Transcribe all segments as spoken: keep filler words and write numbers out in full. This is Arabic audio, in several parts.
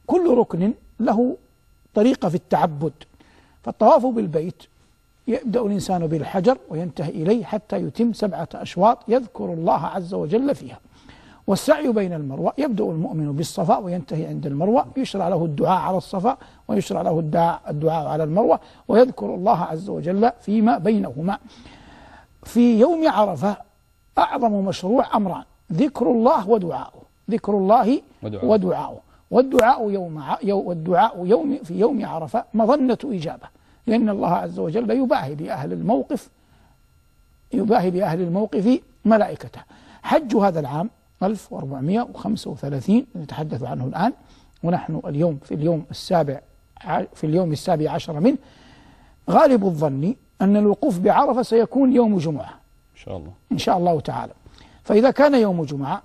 كل ركن له طريقة في التعبد. فالطواف بالبيت يبدأ الإنسان بالحجر وينتهي إليه حتى يتم سبعة أشواط يذكر الله عز وجل فيها. والسعي بين المروة يبدأ المؤمن بالصفا وينتهي عند المروة، يشرع له الدعاء على الصفا ويشرع له الدعاء, الدعاء على المروة، ويذكر الله عز وجل فيما بينهما. في يوم عرفة أعظم مشروع أمران: ذكر الله ودعاؤه، ذكر الله ودعاؤه, ودعاؤه. والدعاء يوم والدعاء يوم في يوم عرفة مظنة إجابة، لأن الله عز وجل يباهي بأهل الموقف يباهي بأهل الموقف ملائكته. حج هذا العام ألف وأربعمائة وخمسة وثلاثين نتحدث عنه الآن، ونحن اليوم في اليوم السابع في اليوم السابع عشر منه. غالب الظن أن الوقوف بعرفة سيكون يوم جمعة إن شاء الله إن شاء الله تعالى. فإذا كان يوم جمعة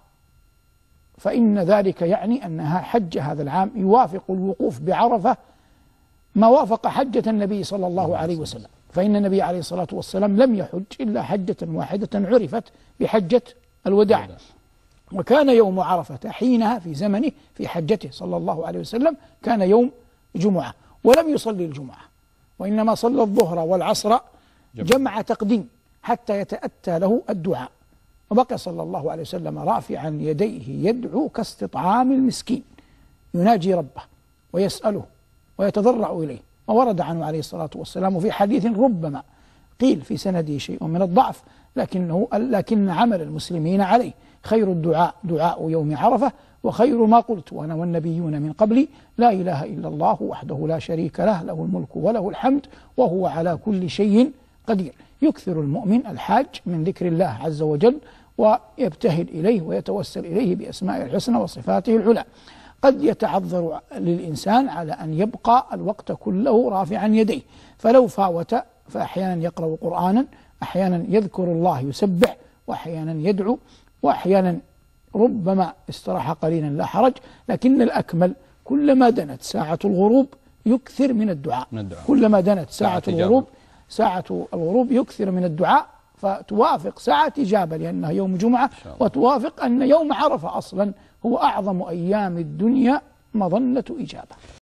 فإن ذلك يعني أنها حج هذا العام يوافق الوقوف بعرفة ما وافق حجة النبي صلى الله عليه وسلم، فإن النبي عليه الصلاة والسلام لم يحج إلا حجة واحدة عرفت بحجة الوداع، وكان يوم عرفة حينها في زمنه في حجته صلى الله عليه وسلم كان يوم جمعة، ولم يصلي الجمعة وإنما صلى الظهر والعصر جمع تقديم حتى يتأتى له الدعاء. وبقي صلى الله عليه وسلم رافعا يديه يدعو كاستطعام المسكين، يناجي ربه ويسأله ويتضرع إليه. وورد عنه عليه الصلاة والسلام في حديث ربما قيل في سنده شيء من الضعف، لكنه لكن عمل المسلمين عليه: خير الدعاء دعاء يوم عرفة، وخير ما قلت وأنا والنبيون من قبلي لا إله إلا الله وحده لا شريك له، له الملك وله الحمد وهو على كل شيء قدير. يكثر المؤمن الحاج من ذكر الله عز وجل ويبتهل إليه ويتوسل إليه بأسماء الحسنى وصفاته العلى. قد يتعذر للإنسان على أن يبقى الوقت كله رافعا يديه، فلو فاوت فأحيانا يقرأ قرآنا، أحيانا يذكر الله يسبح، وأحيانا يدعو، وأحيانا ربما استراح قليلا لا حرج. لكن الأكمل كلما دنت ساعة الغروب يكثر من الدعاء, من الدعاء. كلما دنت ساعة, ساعة الغروب ساعة الغروب يكثر من الدعاء، فتوافق ساعة إجابة لأنها يوم جمعة، وتوافق أن يوم عرفة أصلا هو أعظم أيام الدنيا مظنة إجابة.